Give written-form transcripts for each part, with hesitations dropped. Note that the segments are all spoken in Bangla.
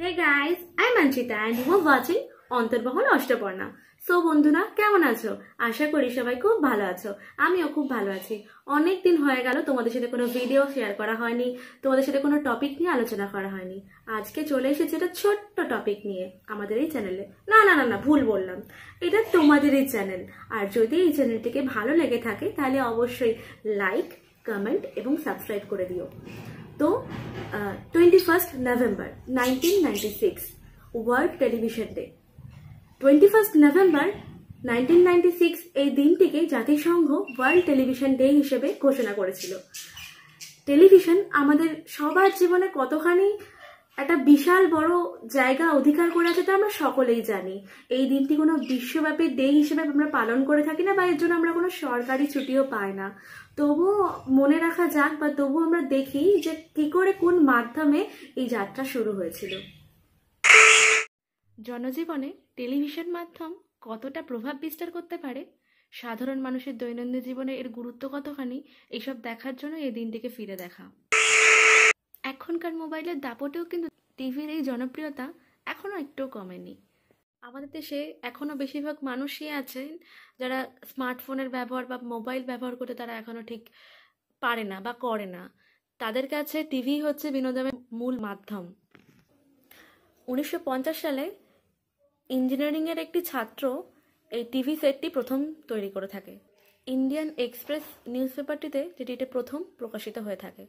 Hey guys, I'm Anchita and you are watching অন্তর্বহল অষ্টপর্ণা। সো বন্ধুরা কেমন আছো? আশা করি সবাই খুব ভালো আছো। আমিও খুব ভালো আছি। অনেক দিন হয়ে গেল তোমাদের সাথে কোনো ভিডিও শেয়ার করা হয়নি, তোমাদের সাথে কোনো টপিক নিয়ে আলোচনা করা হয়নি। আজকে চলে এসেছি একটা ছোট্ট টপিক নিয়ে আমাদের এই চ্যানেলে। না ভুল বললাম, এটা তোমাদেরই চ্যানেল। আর যদি এই চ্যানেলটিকে ভালো লেগে থাকে তাহলে অবশ্যই লাইক, কমেন্ট এবং সাবস্ক্রাইব করে দিও। তো 21st November 1996 world television day. 21st November 1996 এই দিনটিকে জাতিসংঘ ওয়ার্ল্ড টেলিভিশন ডে হিসেবে ঘোষণা করেছিল। টেলিভিশন আমাদের সবার জীবনে কতখানি একটা বিশাল বড় জায়গা অধিকার করে আছে তা আমরা সকলেই জানি। এই দিনটি কোনো বিশ্বব্যাপী ডে হিসেবে আমরা পালন করে থাকি না, বা এর জন্য আমরা কোনো সরকারি ছুটিও পাই না। তবুও মনে রাখা যাক, বা তবুও আমরা দেখি যে কি করে কোন মাধ্যমে এই যাত্রা শুরু হয়েছিল। জনজীবনে টেলিভিশন মাধ্যম কতটা প্রভাব বিস্তার করতে পারে, সাধারণ মানুষের দৈনন্দিন জীবনে এর গুরুত্ব কতখানি, এইসব দেখার জন্য এই দিনটিকে ফিরে দেখা। এখনকার মোবাইলের দাপটেও কিন্তু টিভির এই জনপ্রিয়তা এখনও একটু কমেনি। আমাদের দেশে এখনও বেশিরভাগ মানুষই আছেন যারা স্মার্টফোনের ব্যবহার বা মোবাইল ব্যবহার করতে তারা এখনও ঠিক পারে না বা করে না। তাদের কাছে টিভি হচ্ছে বিনোদনের মূল মাধ্যম। 1950 সালে ইঞ্জিনিয়ারিংয়ের একটি ছাত্র এই টিভি সেটটি প্রথম তৈরি করে থাকে। ইন্ডিয়ান এক্সপ্রেস নিউজ পেপারটিতে যেটি প্রথম প্রকাশিত হয়ে থাকে।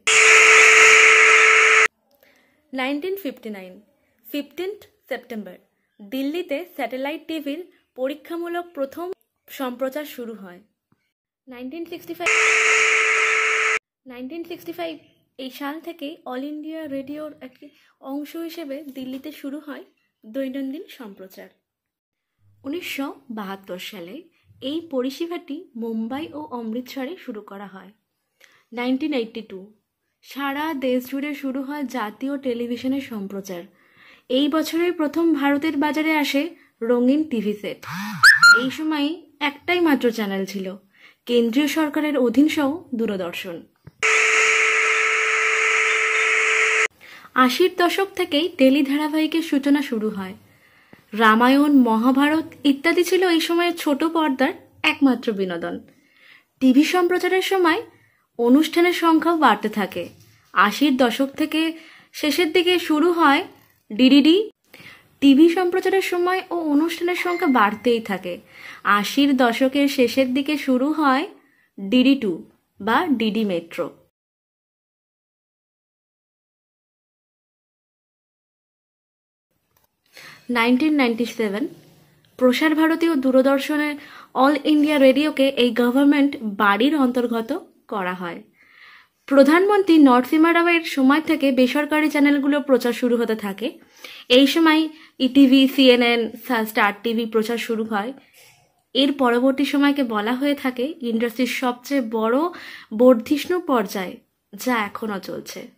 1959 15th সেপ্টেম্বর দিল্লিতে স্যাটেলাইট টিভির পরীক্ষামূলক প্রথম সম্প্রচার শুরু হয়। 1965 এই সাল থেকে অল ইন্ডিয়া রেডিওর একটি অংশ হিসেবে দিল্লিতে শুরু হয় দৈনন্দিন সম্প্রচার। 1972 সালে এই পরিষেবাটি মুম্বাই ও অমৃতসরে শুরু করা হয়। 1982 সারা দেশ জুড়ে শুরু হয় জাতীয় টেলিভিশনের সম্প্রচার। এই বছরের প্রথম ভারতের বাজারে আসে রঙিন টিভি সেট। এই সময় একটাই মাত্র চ্যানেল ছিল, কেন্দ্রীয় সরকারের অধীনসহ দূরদর্শন। 80-র দশক থেকেই টেলি ধারাবাহিকের সূচনা শুরু হয়। রামায়ণ, মহাভারত ইত্যাদি ছিল এই সময়ের ছোট পর্দার একমাত্র বিনোদন। টিভি সম্প্রচারের সময় অনুষ্ঠানের সংখ্যাও বাড়তে থাকে। 80-র দশক থেকে শেষের দিকে শুরু হয় ডিডিডি। টিভি সম্প্রচারের সময় ও অনুষ্ঠানের সংখ্যা বাড়তেই থাকে। 80-র দশকের শেষের দিকে শুরু হয় ডিডি2 বা ডিডি মেট্রো। 1997 প্রসার ভারতী ও দূরদর্শনের অল ইন্ডিয়া রেডিওকে এই গভর্নমেন্ট বাড়ির অন্তর্গত করা হয়। প্রধানমন্ত্রী নরসিমহা রাওয়ের সময় থেকে বেসরকারি চ্যানেলগুলো প্রচার শুরু হতে থাকে। এই সময় ইটিভি, সিএনএন, স্টার টিভি প্রচার শুরু হয়। এর পরবর্তী সময়কে বলা হয়ে থাকে ইন্ডাস্ট্রির সবচেয়ে বড় বর্ধিষ্ণু পর্যায়, যা এখনও চলছে।